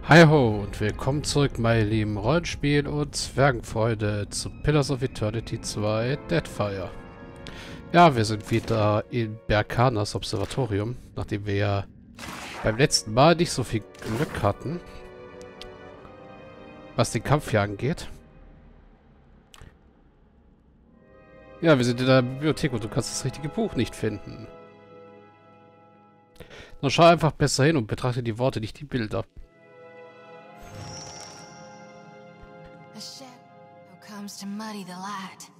Hi ho und willkommen zurück, meine lieben Rollenspiel- und Zwergenfreunde, zu Pillars of Eternity 2 Deadfire. Ja, wir sind wieder in Berkanas Observatorium, nachdem wir ja beim letzten Mal nicht so viel Glück hatten, was den Kampf hier angeht. Ja, wir sind in der Bibliothek und du kannst das richtige Buch nicht finden. Dann schau einfach besser hin und betrachte die Worte, nicht die Bilder. A shadow comes to muddy the light.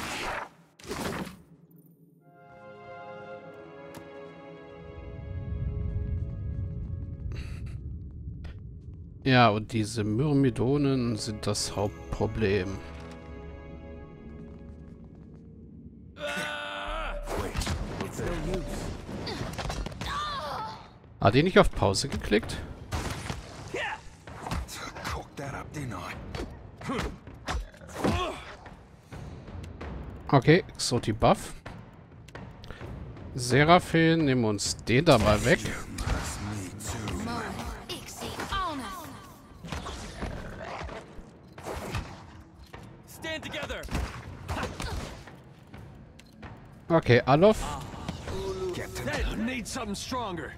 Ja, und diese Myrmidonen sind das Hauptproblem. Hat die nicht auf Pause geklickt? Okay, Xoti Buff. Seraphim, nehmen wir uns den da mal weg. Okay, Alof. Need something stronger.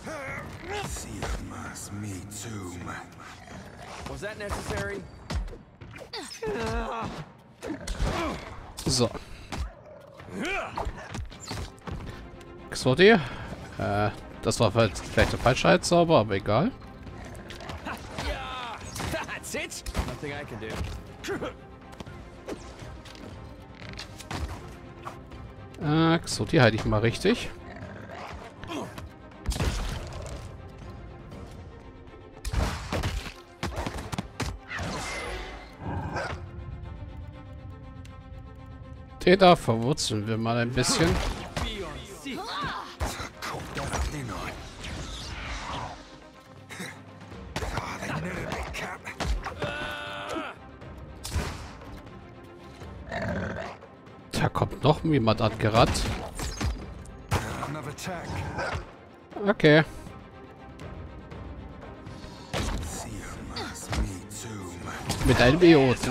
Was that necessary? So. Xoti. Das war vielleicht der falsche Heilzauber, aber egal. That's it. Nothing I can do. Xoti halte ich mal richtig. Den da verwurzeln wir mal ein bisschen. Da kommt noch jemand angerannt. Okay. Mit einem Eoten.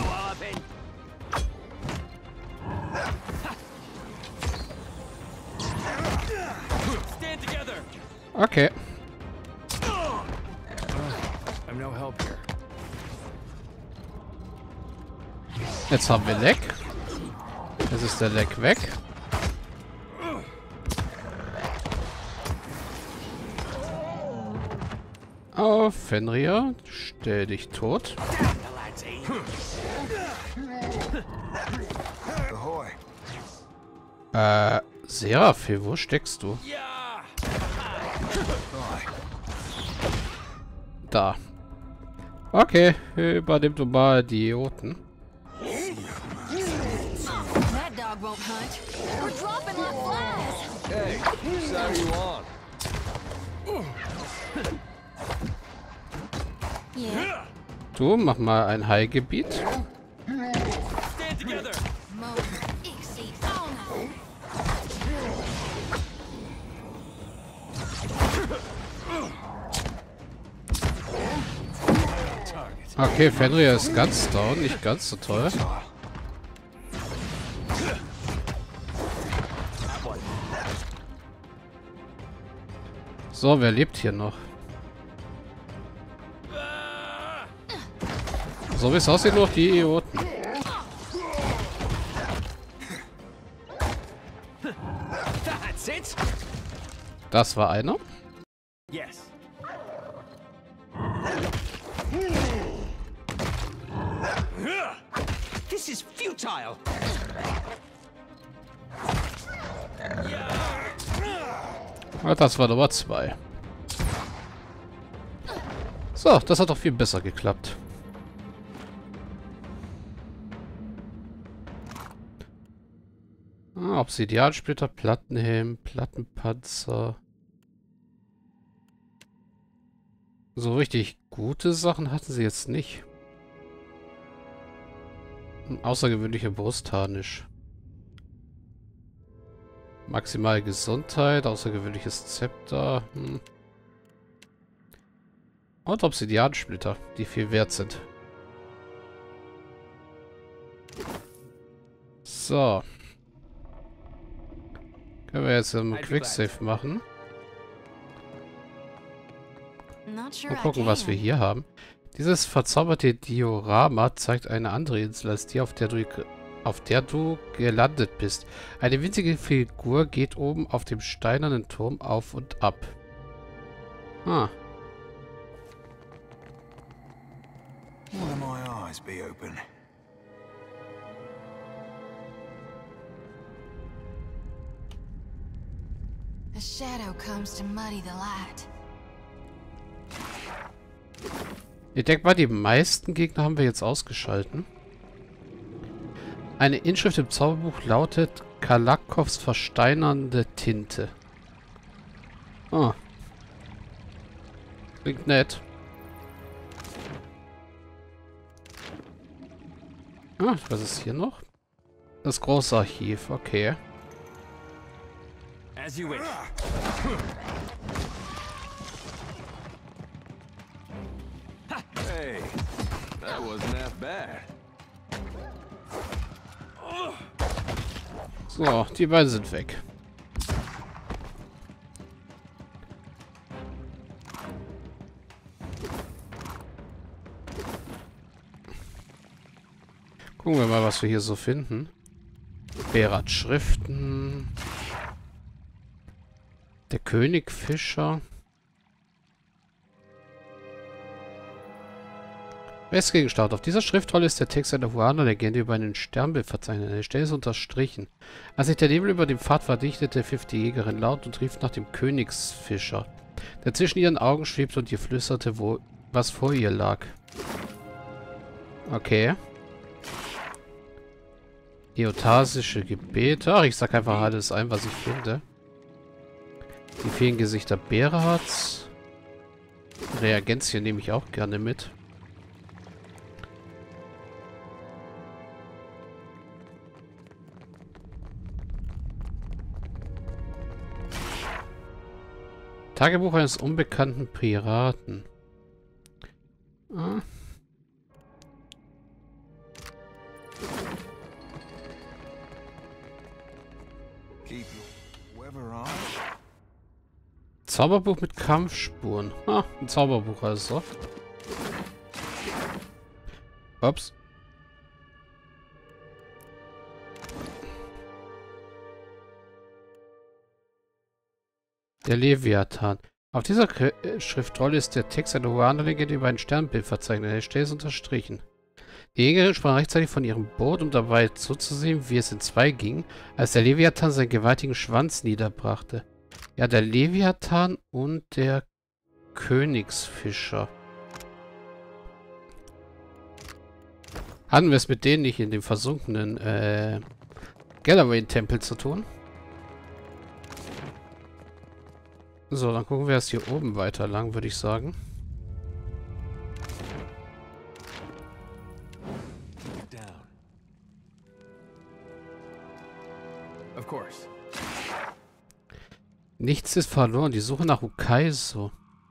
Okay. I'm no help here. Jetzt haben wir Leck. Jetzt ist der Leck weg. Oh, Fenrir, stell dich tot. Seraphim, wo steckst du? Da. Okay, übernimm du mal die Idioten. That dog won't hunt. We're dropping like flies. Hey, whose side are you on? Yeah. Du, mach mal ein Heilgebiet. Stand together. Mo, Ixie, Ona. Okay, Fenrir ist ganz down, nicht ganz so toll. So, wer lebt hier noch? So wie es aussieht, noch die Idioten. That's it. Das war einer. Yes. This is futile. Das war Nummer 2. So, das hat doch viel besser geklappt. Obsidiansplitter, Plattenhelm, Plattenpanzer. So richtig gute Sachen hatten sie jetzt nicht. Außergewöhnlicher Brustharnisch. Maximale Gesundheit, außergewöhnliches Zepter. Und Obsidiansplitter, die viel wert sind. So. Können wir jetzt einen Quicksave machen. Not sure Mal I gucken, was wir can. hier haben. Dieses verzauberte Diorama zeigt eine andere Insel als die, auf der du gelandet bist. Eine winzige Figur geht oben auf dem steinernen Turm auf und ab. Ah. One of my eyes be open. A shadow comes to muddy the light. Ich denke mal, die meisten Gegner haben wir jetzt ausgeschalten. Eine Inschrift im Zauberbuch lautet Kalakovs versteinernde Tinte. Ah. Klingt nett. Ah, was ist hier noch? Das große Archiv, okay. As you wish. Hey, that wasn't half bad. So, die beiden sind weg. Gucken wir mal, was wir hier so finden. Berat Schriften. Der König Fischer. Westgegenstand. Auf dieser Schriftrolle ist der Text einer Huana-Legende über einen Sternbild verzeichnet. Eine Stelle ist unterstrichen. Als sich der Nebel über dem Pfad verdichtete, pfiff die Jägerin laut und rief nach dem Königsfischer, der zwischen ihren Augen schwebte und ihr flüsterte, was vor ihr lag. Okay. Eotasische Gebete. Ach, ich sag einfach alles ein, was ich finde. Die vielen Gesichter Berats. Reagenzien nehme ich auch gerne mit. Tagebuch eines unbekannten Piraten. Ah. Keep your weather on. Zauberbuch mit Kampfspuren. Ah, ein Zauberbuch also. Ups. Der Leviathan. Auf dieser Schriftrolle ist der Text einer Huana-Legende über ein Sternbild verzeichnet. Der Stelle ist unterstrichen. Die Jägerin sprang rechtzeitig von ihrem Boot, um dabei zuzusehen, wie es in zwei ging, als der Leviathan seinen gewaltigen Schwanz niederbrachte. Ja, der Leviathan und der Königsfischer. Hatten wir es mit denen nicht in dem versunkenen Galloway-Tempel zu tun? So, dann gucken wir erst hier oben weiter lang, würde ich sagen. Down. Of course. Nichts ist verloren. Die Suche nach Ukaiso.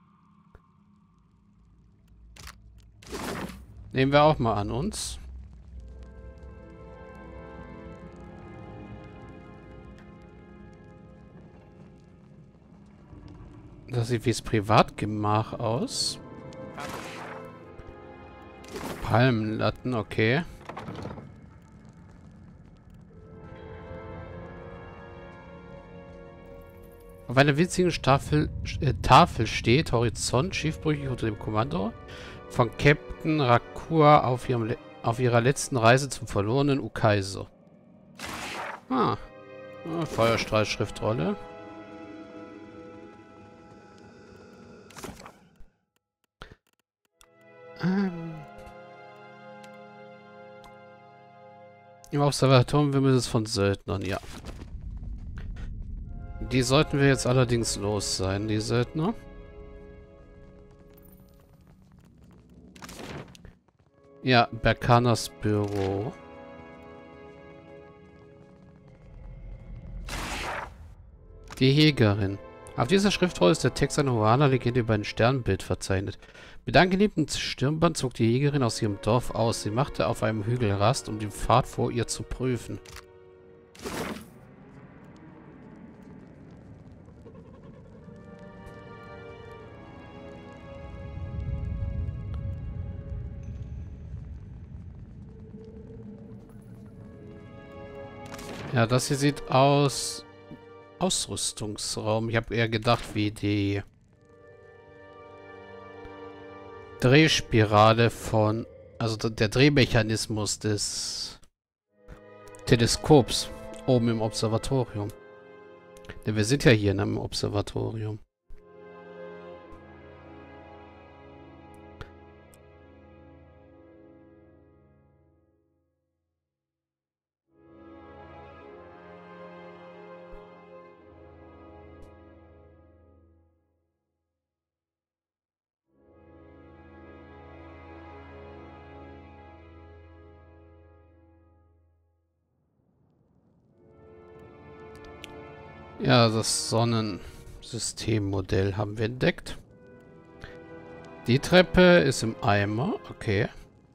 Nehmen wir auch mal an uns. Das sieht wie das Privatgemach aus. Palmenlatten, okay. Auf einer winzigen Tafel steht, Horizont, schiefbrüchig unter dem Kommando von Captain Rakua auf ihrer letzten Reise zum verlorenen Ukaiso. Ah. Feuerstrahl-Schriftrolle. Im Observatorium wimmelt es von Söldnern, ja. Die sollten wir jetzt allerdings los sein, die Söldner. Ja, Berkanas Büro. Die Jägerin. Auf dieser Schriftrolle ist der Text einer Huana-Legende über ein Sternbild verzeichnet. Mit angenehmem Stirnband zog die Jägerin aus ihrem Dorf aus. Sie machte auf einem Hügel Rast, um den Pfad vor ihr zu prüfen. Ja, das hier sieht aus... Ausrüstungsraum. Ich habe eher gedacht, wie die Drehspirale von... Also der Drehmechanismus des Teleskops oben im Observatorium. Denn wir sind ja hier in einem Observatorium. Ja, das Sonnensystemmodell haben wir entdeckt. Die Treppe ist im Eimer. Okay.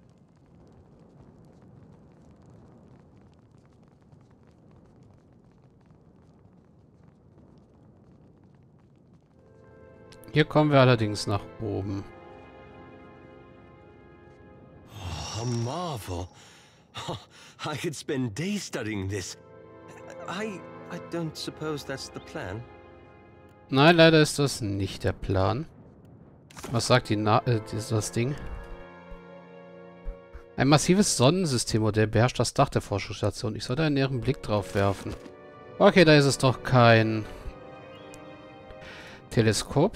Hier kommen wir allerdings nach oben. Oh, a marvel. I could spend days studying this. I don't suppose that's the plan. Nein, leider ist das nicht der Plan. Was sagt das Ding? Ein massives Sonnensystemmodell beherrscht das Dach der Forschungsstation. Ich sollte einen näheren Blick drauf werfen. Okay, da ist es doch kein Teleskop,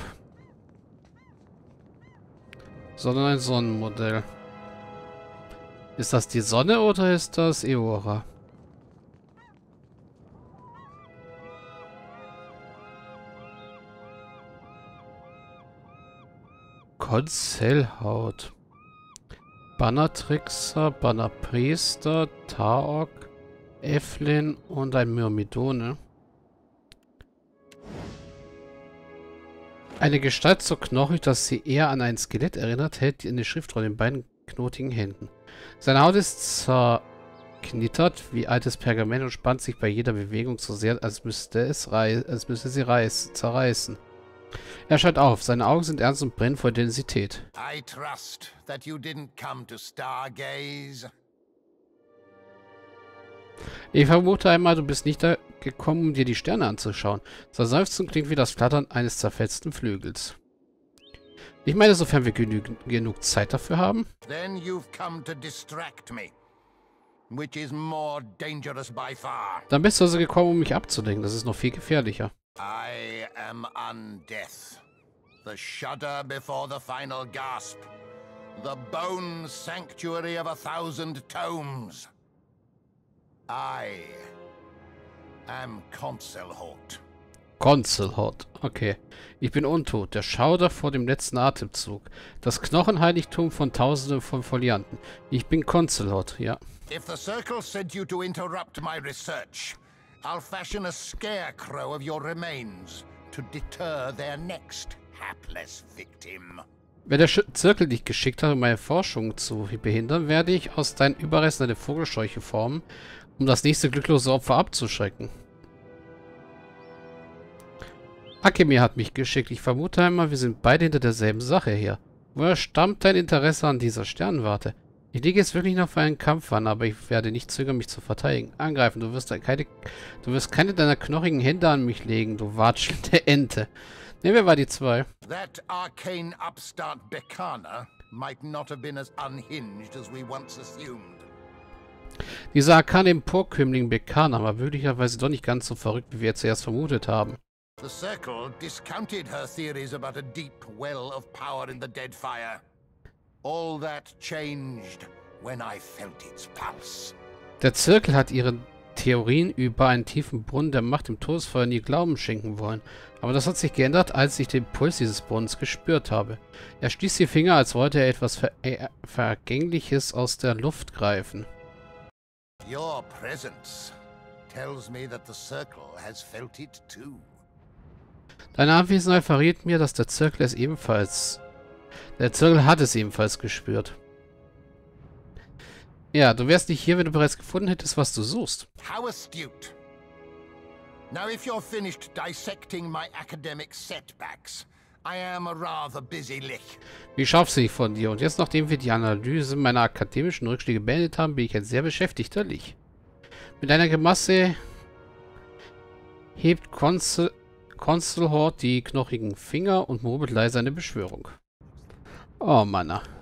sondern ein Sonnenmodell. Ist das die Sonne oder ist das Eora? Konzellhaut. Bannertrickser, Bannerpriester, Taok, Eflin und ein Myrmidone. Eine Gestalt so knochig, dass sie eher an ein Skelett erinnert, hält eine Schriftrolle in beiden knotigen Händen. Seine Haut ist zerknittert wie altes Pergament und spannt sich bei jeder Bewegung so sehr, als müsste sie zerreißen. Er schaut auf. Seine Augen sind ernst und brennen vor Intensität. I trust that you didn't come to stargaze. Ich vermute einmal, du bist nicht da gekommen, um dir die Sterne anzuschauen. Sein Seufzen klingt wie das Flattern eines zerfetzten Flügels. Ich meine, sofern wir genug Zeit dafür haben. Then you've come to distract me, which is more dangerous by far. Dann bist du also gekommen, um mich abzulenken. Das ist noch viel gefährlicher. I am Undeath, the shudder before the final gasp, the bone sanctuary of 1,000 tomes. I am Concelhort. Concelhort. Okay. Ich bin untot. Der Schauder vor dem letzten Atemzug. Das Knochenheiligtum von Tausenden von Folianten. Ich bin Concelhort, ja. If the Circle sent you to interrupt my research, I'll fashion a scarecrow of your remains to deter their next hapless victim. Wenn der Zirkel dich geschickt hat, um meine Forschung zu behindern, werde ich aus deinen Überresten eine Vogelscheuche formen, um das nächste glücklose Opfer abzuschrecken. Akemir hat mich geschickt. Ich vermute einmal, wir sind beide hinter derselben Sache her. Woher stammt dein Interesse an dieser Sternwarte? Ich lege jetzt wirklich noch für einen Kampf an, aber ich werde nicht zögern, mich zu verteidigen. Angreifen, du wirst keine deiner knochigen Hände an mich legen, du watschelnde Ente. Ne, wer war die zwei? That arcane upstart Bekana might not have been as unhinged as we once assumed. Dieser arkane Emporkömmling Bekana war möglicherweise doch nicht ganz so verrückt, wie wir zuerst vermutet haben. The Circle discounted her theories about a deep well of power in the Deadfire. All that changed when I felt its pulse. Der Zirkel hat ihren Theorien über einen tiefen Brunnen der Macht im Todesfeuer nie Glauben schenken wollen. Aber das hat sich geändert, als ich den Puls dieses Brunnens gespürt habe. Er stieß die Finger, als wollte er etwas Vergängliches aus der Luft greifen. Your presence tells me that the Circle has felt it too. Deine Anwesenheit verrät mir, dass der Zirkel es ebenfalls... Der Zirkel hat es ebenfalls gespürt. Ja, du wärst nicht hier, wenn du bereits gefunden hättest, was du suchst. How astute. Now if you're finished dissecting my academic setbacks, I am a rather busy lich. Wie scharfsinnig von dir. Und jetzt, nachdem wir die Analyse meiner akademischen Rückschläge beendet haben, bin ich ein sehr beschäftigter Lich. Mit einer Grimasse hebt Consul Hort die knochigen Finger und murmelt leise eine Beschwörung. Oh, Mann.